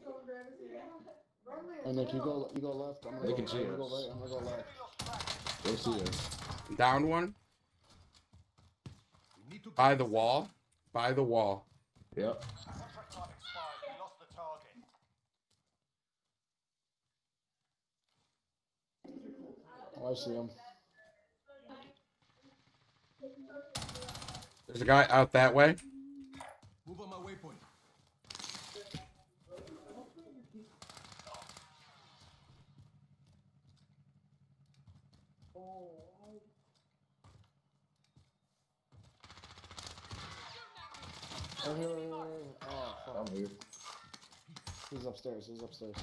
And if you go left, I'm gonna go right. I'm gonna go left. They'll see us. Down one. By the wall. By the wall. Yep. Oh, I see him. There's a guy out that way. Move on my waypoint. Oh, here. Oh, fuck. I'm here. He's upstairs. He's upstairs.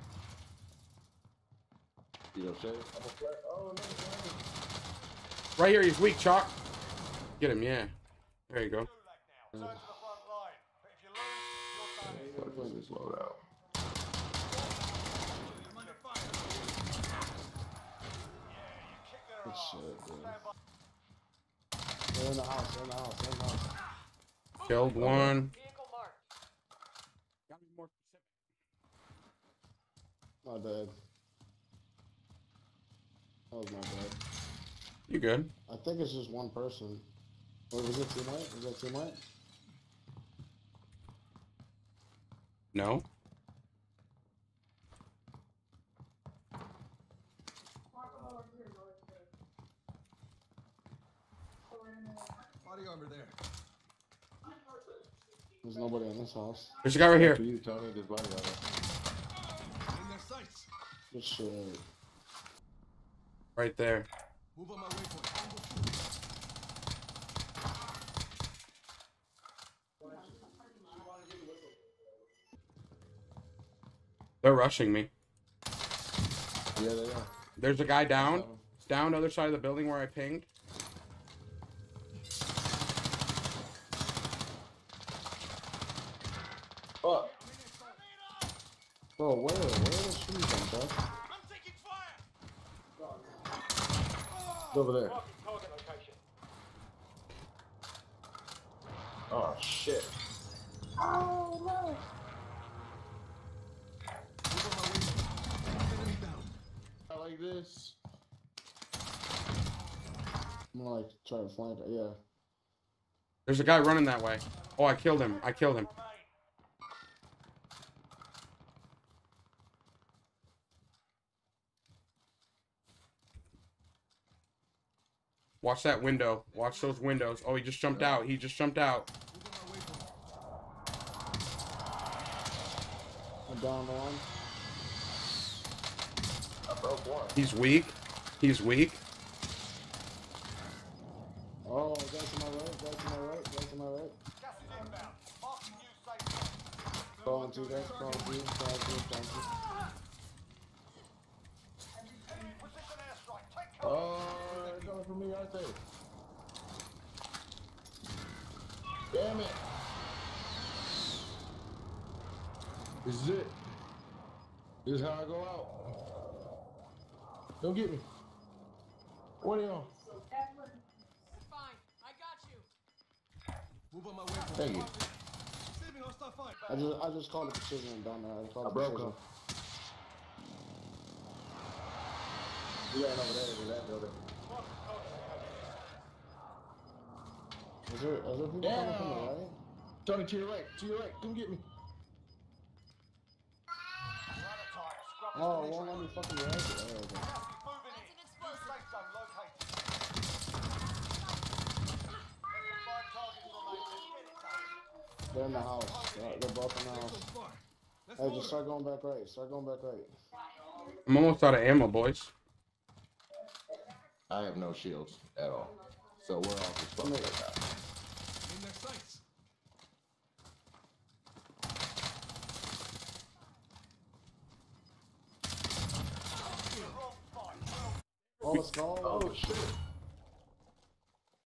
He's upstairs. Oh, no. Right here, he's weak, Chalk. Get him, yeah. There you go. Fuck this loadout. Good shit, dude. They're in the house. They're in the house. They're in the house. Killed one. My bad. That was my bad. You good? I think it's just one person. Or was it teammate? Was that teammate? No. Body armor there. There's nobody in this house. There's a guy right here. You tell me this body on it. In their sights. Good shit. Right there. Move on my waypoint. They're rushing me. Yeah, they are. There's a guy down. Down the other side of the building where I pinged. Fuck. Bro, where are the shooting from, bro? It's over there. Oh, shit. Oh, no. I like this. I'm gonna like try to flank it, yeah. There's a guy running that way. Oh, I killed him. I killed him. Watch that window. Watch those windows. Oh, he just jumped out. He just jumped out. I'm down one. I broke one. He's weak. He's weak. Oh, guys to my right, guys to my right, guys to my right. Crawling to you guys, crawling to you, crawling to you, crawling to you. Oh, they're coming for me, I say. Damn it. This is it. This is how I go out. Don't get me. What are you on? Fine, I got you. Move on my waypoint. Thank you. Saving hostile fire. I just called a precision down there. I called I a broke precision. him. We ran over there in that building. Is there people coming from the right? Tony, to your right, come get me. Oh, it won't let me fucking right. Oh, okay. They're in the house. They're both in the house. Hey, just start going back right. Start going back right. I'm almost out of ammo, boys. I have no shields at all. So we're all just fucking right now. In their sights. Oh, let's go. Oh shit.